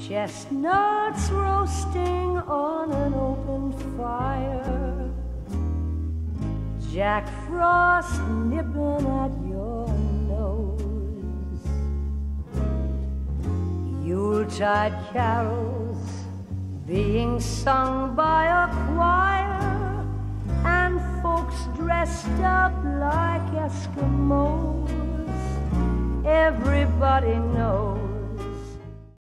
chestnuts roasting on an open fire, Jack Frost nipping at your nose, Yuletide carols being sung by a choir, and folks dressed up like Eskimos. Everybody knows